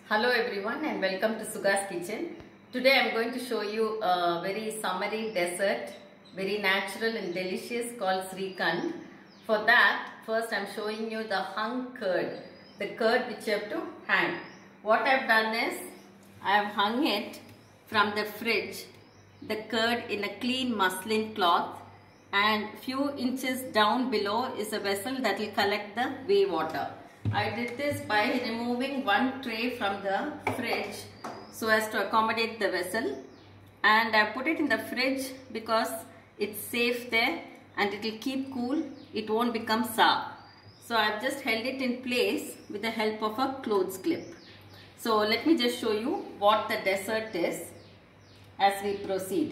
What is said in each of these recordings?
Hello everyone and welcome to Suga's Kitchen. Today I am going to show you a very summery dessert, very natural and delicious called Srikand. For that, first I am showing you the hung curd, the curd which you have to hang. What I have done is, I have hung it from the fridge, the curd in a clean muslin cloth, and few inches down below is a vessel that will collect the whey water. I did this by removing one tray from the fridge so as to accommodate the vessel, and I put it in the fridge because it's safe there and it will keep cool, it won't become sour. So I've just held it in place with the help of a clothes clip. So let me just show you what the dessert is as we proceed.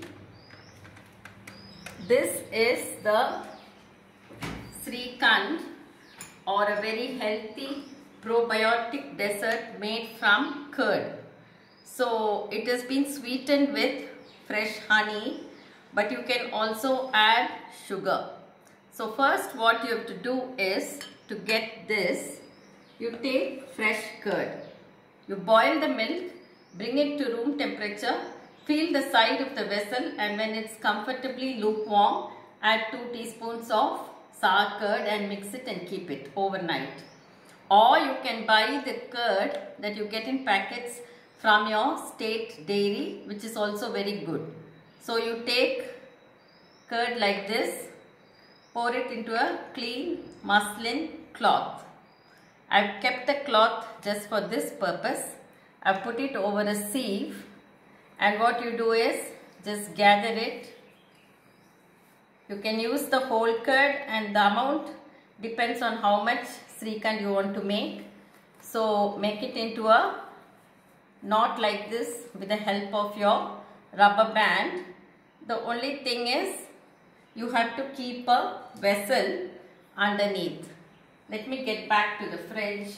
This is the Srikand, or a very healthy probiotic dessert made from curd. So it has been sweetened with fresh honey, but you can also add sugar. So first what you have to do is, to get this, you take fresh curd. You boil the milk, bring it to room temperature, fill the side of the vessel, and when it's comfortably lukewarm, add 2 teaspoons of sour curd and mix it and keep it overnight. Or you can buy the curd that you get in packets from your state dairy, which is also very good. So you take curd like this, pour it into a clean muslin cloth. I've kept the cloth just for this purpose. I've put it over a sieve, and what you do is just gather it. You can use the whole curd, and the amount depends on how much Srikand you want to make. So make it into a knot like this with the help of your rubber band. The only thing is, you have to keep a vessel underneath. Let me get back to the fridge.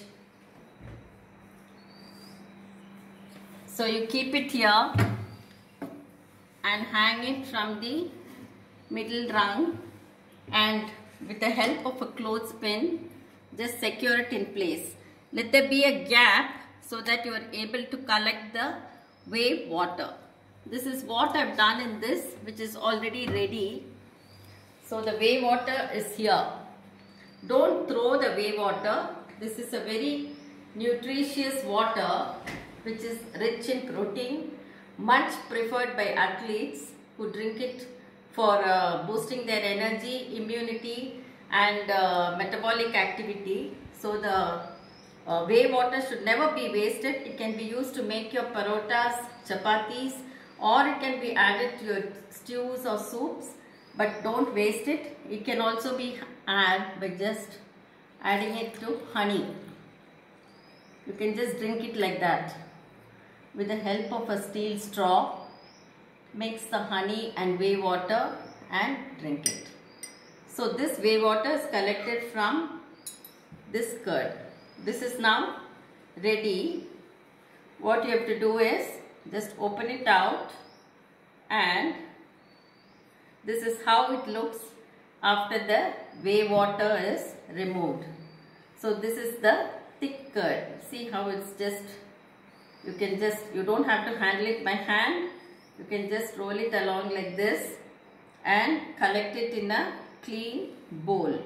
So you keep it here and hang it from the middle rung, and with the help of a clothespin just secure it in place. Let there be a gap so that you are able to collect the whey water. This is what I've done in this, which is already ready. So the whey water is here. Don't throw the whey water. This is a very nutritious water which is rich in protein, much preferred by athletes who drink it for boosting their energy, immunity and metabolic activity. So the whey water should never be wasted. It can be used to make your parotas, chapatis, or it can be added to your stews or soups, but don't waste it. It can also be added by just adding it to honey. You can just drink it like that with the help of a steel straw. Mix the honey and whey water and drink it. So this whey water is collected from this curd. This is now ready. What you have to do is just open it out, and this is how it looks after the whey water is removed. So this is the thick curd. See how it's just, you don't have to handle it by hand. You can just roll it along like this and collect it in a clean bowl.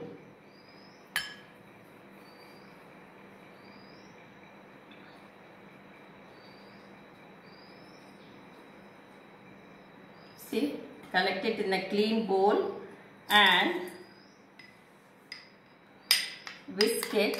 See, collect it in a clean bowl and whisk it.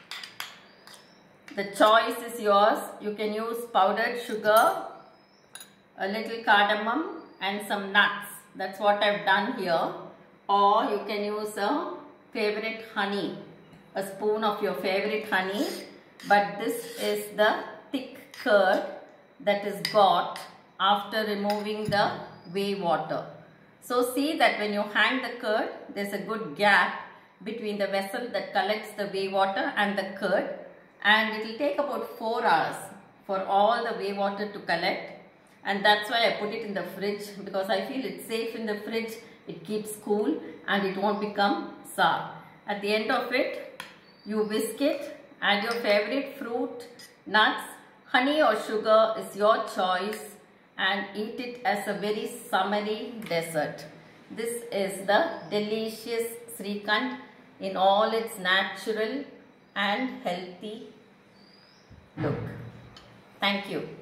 The choice is yours. You can use powdered sugar, a little cardamom and some nuts. That's what I've done here. Or you can use a favorite honey, a spoon of your favorite honey. But this is the thick curd that is got after removing the whey water. So see that when you hang the curd, there's a good gap between the vessel that collects the whey water and the curd, and it will take about 4 hours for all the whey water to collect. And that's why I put it in the fridge, because I feel it's safe in the fridge. It keeps cool and it won't become sour. At the end of it, you whisk it, add your favorite fruit, nuts, Honey or sugar is your choice, and eat it as a very summery dessert. This is the delicious Srikand in all its natural and healthy look. Thank you.